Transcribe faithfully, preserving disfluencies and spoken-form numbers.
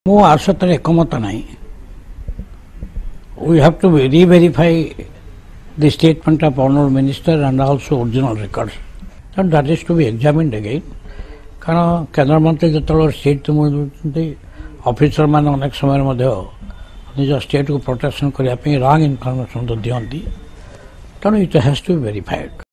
मो आसत एकमत नहीं. We have to re-verify the statement of Honourable Minister and also original records. And that is to be examined again. कारण केंद्र मंत्री जो स्टेट ऑफिसर मान अनेक समय निज स्टेट को प्रोटेक्शन करने रॉन्ग इनफॉरमेशन तो दिखती तेणु it has to be verified.